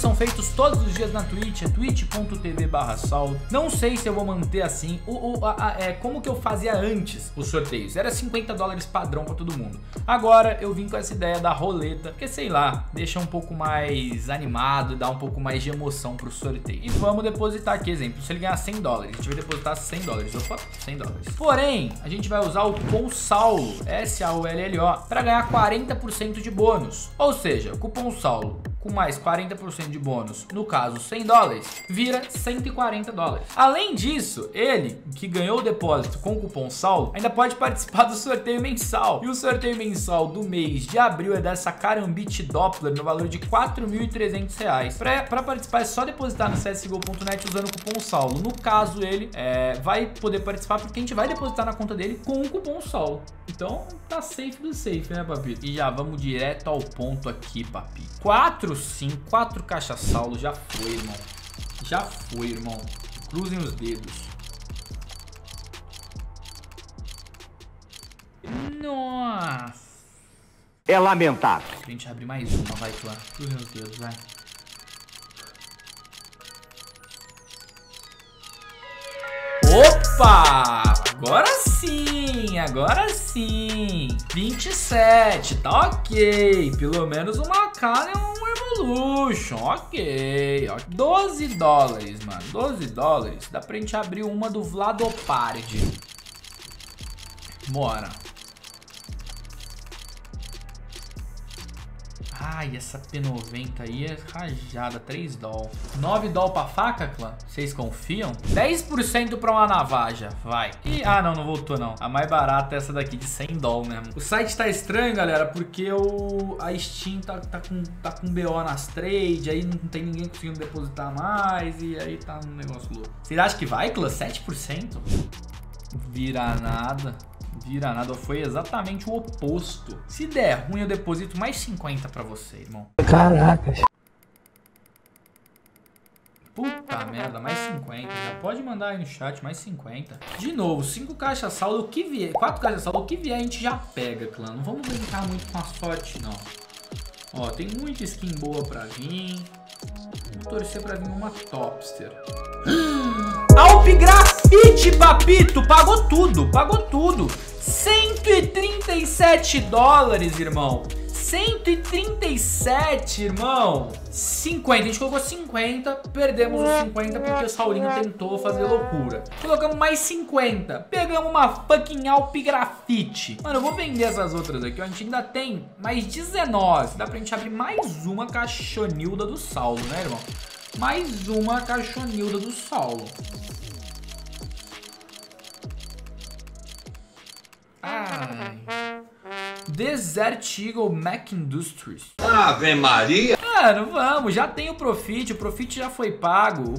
são feitos todos os dias na Twitch, é twitch.tv/Saulo. Não sei se eu vou manter assim, como que eu fazia antes os sorteios. Era $50 padrão pra todo mundo. Agora eu vim com essa ideia da roleta, porque sei lá, deixa um pouco mais animado, dá um pouco mais de emoção pro sorteio. E vamos depositar aqui, exemplo, se ele ganhar $100, a gente vai depositar $100. Opa, $100. Porém, a gente vai usar o cupom SAULO, SAULLO, para ganhar 40% de bônus. Ou seja, cupom SAULO com mais 40% de bônus, no caso $100, vira $140. Além disso, ele que ganhou o depósito com o cupom SAULO ainda pode participar do sorteio mensal. E o sorteio mensal do mês de abril é dessa Karambit Doppler no valor de R$ 4.300. Para participar é só depositar no csgo.net usando o cupom SAULO. No caso, ele vai poder participar porque a gente vai depositar na conta dele com o cupom SAULO. Então tá safe do safe, né, papito? E já vamos direto ao ponto aqui, papi. 4 caixas Saulo, já foi, irmão. Já foi, irmão. Cruzem os dedos. Nossa. É lamentável. A gente abre mais uma, vai, clã. Cruzem os dedos, vai. Opa! Agora sim, agora sim. 27, tá ok. Pelo menos uma cara é um Evolution, ok. $12, mano, $12. Dá pra gente abrir uma do Vladopard. Bora. Ai, essa P90 aí é rajada, $3. $9 pra faca, clã? Vocês confiam? 10% pra uma navaja, vai. E, não voltou não. A mais barata é essa daqui, de $100 mesmo. O site tá estranho, galera, porque a Steam tá com BO nas trades, aí não tem ninguém conseguindo depositar mais, e aí tá um negócio louco. Vocês acham que vai, clã? 7%? Vira nada. Vira nada, foi exatamente o oposto. Se der ruim, eu deposito mais 50 pra você, irmão. Caracas. Puta merda, mais 50. Já pode mandar aí no chat, mais 50. De novo, 5 caixas saldo, o que vier. 4 caixas saldo, o que vier a gente já pega, clã. Não vamos brincar muito com a sorte, não. Ó, tem muita skin boa pra vir. Vamos torcer pra vir uma Topster. Alp Grafite, papito! Pagou tudo, pagou tudo. $137, irmão. 137, irmão. 50, a gente colocou 50, perdemos os 50 porque o Saulinho tentou fazer loucura. Colocamos mais 50, pegamos uma fucking Alp Grafite. Mano, eu vou vender essas outras aqui, ó. A gente ainda tem mais 19. Dá pra gente abrir mais uma caixonilda do Saulo, né, irmão? Mais uma caixonilda do Saulo. Ai. Desert Eagle Mac Industries. Ave Maria. Mano, vamos, já tem o Profit já foi pago,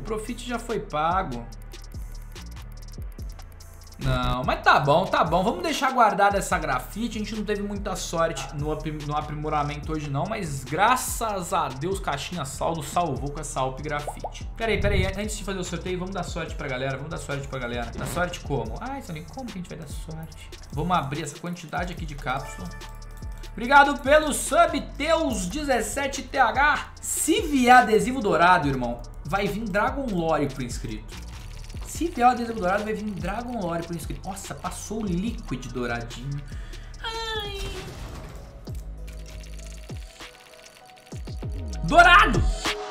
Não, mas tá bom, vamos deixar guardada essa grafite. A gente não teve muita sorte no aprimoramento hoje não, mas graças a Deus caixinha saldo salvou com essa Alp Grafite. Peraí, antes de fazer o sorteio, vamos dar sorte pra galera, Dar sorte como? Ai, Soninho, como que a gente vai dar sorte? Vamos abrir essa quantidade aqui de cápsula. Obrigado pelo sub, Teus17TH. Se vier adesivo dourado, irmão, vai vir Dragon Lore pro inscrito. Se vier o adesivo dourado, vai vir Dragon Lore pro inscrito. Nossa, passou o Liquid douradinho. Ai. Dourado!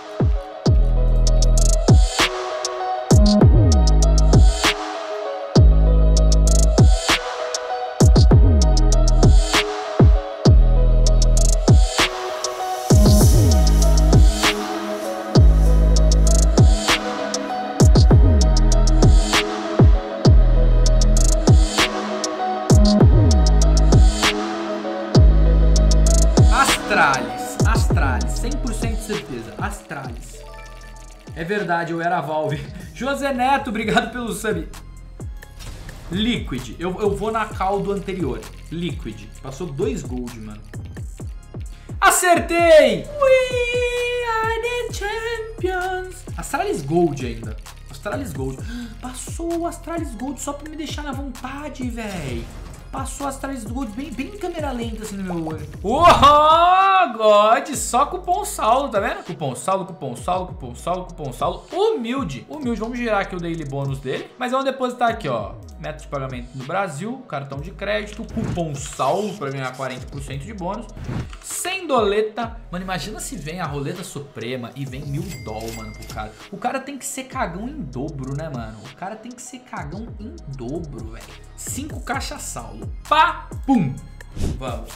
Astralis, 100% de certeza, Astralis. É verdade, eu era a Valve. José Neto, obrigado pelo sub. Liquid, eu vou na call do anterior. Liquid, passou 2 gold, mano. Acertei! We are the champions. Astralis Gold ainda. Astralis Gold. Passou o Astralis Gold só pra me deixar na vontade, véi. Passou as três gold bem em câmera lenta assim no meu olho. Oh, God! Só cupom Saulo, tá vendo? Cupom Saulo, cupom Saulo, cupom Saulo, cupom Saulo. Humilde. Humilde. Vamos girar aqui o daily bônus dele. Mas vamos depositar aqui, ó. Método de pagamento no Brasil, cartão de crédito, cupom Saulo para ganhar 40% de bônus. Sem doleta. Mano, imagina se vem a roleta suprema e vem $1000, mano, pro cara. O cara tem que ser cagão em dobro, né, mano? O cara tem que ser cagão em dobro, velho. 5 caixas Saulo. Pá, pum. Vamos.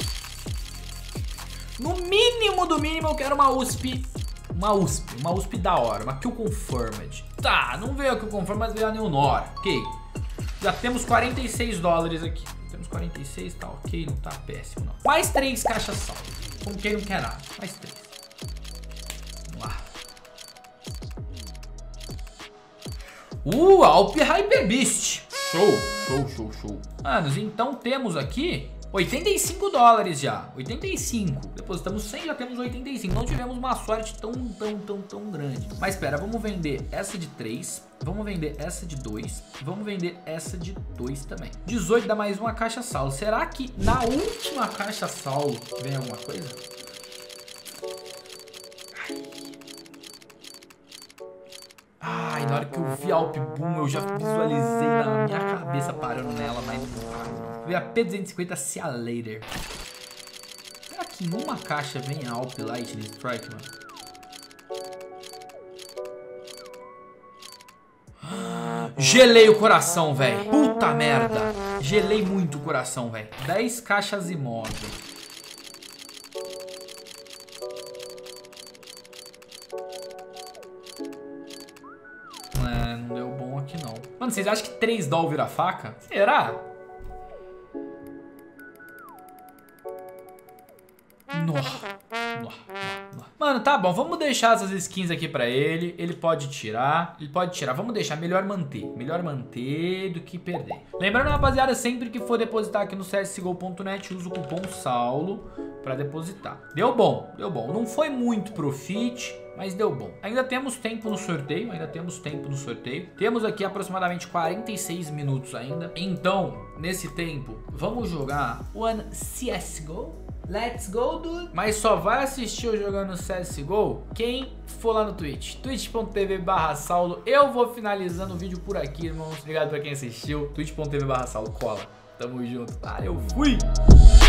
No mínimo do mínimo eu quero uma USP. Uma USP da hora, uma Kill Confirmed. Tá, não veio a Kill Confirmed, mas veio a Neonor. Ok. Já temos $46 aqui. Temos 46, tá ok, não tá péssimo não. Mais 3 caixas Saulo. Como quem não quer nada. Mais 3. Vamos lá. Alp Hyper Beast. Show. Manos, então temos aqui $85 já. 85. Depositamos 100, já temos 85. Não tivemos uma sorte tão grande. Mas espera, vamos vender essa de 3. Vamos vender essa de 2. Vamos vender essa de 2 também. 18 dá mais uma caixa Saulo. Será que na última caixa Saulo vem alguma coisa? Ai, na hora que eu vi a Alp Boom, eu já visualizei na minha cabeça parando nela, mas não parou. Veio a P250 See Ya Later. Será que em uma caixa vem a Alp Lightning Strike, mano? Gelei o coração, velho. Puta merda. Gelei muito o coração, velho. 10 caixas imóveis. Não deu bom aqui não. Mano, vocês acham que $3 vira faca? Será? Nossa. Mano, tá bom, vamos deixar essas skins aqui pra ele. Ele pode tirar, vamos deixar, melhor manter do que perder. Lembrando, rapaziada, sempre que for depositar aqui no csgo.net, usa o cupom Saulo pra depositar. Deu bom. Não foi muito profit, mas deu bom. Ainda temos tempo no sorteio, Temos aqui aproximadamente 46 minutos ainda. Então, nesse tempo, vamos jogar One CSGO. Let's go, dude. Mas só vai assistir eu jogando CSGO quem for lá no Twitch. twitch.tv/Saulo. Eu vou finalizando o vídeo por aqui, irmãos. Obrigado pra quem assistiu. twitch.tv/Saulo. Cola. Tamo junto. Valeu, fui!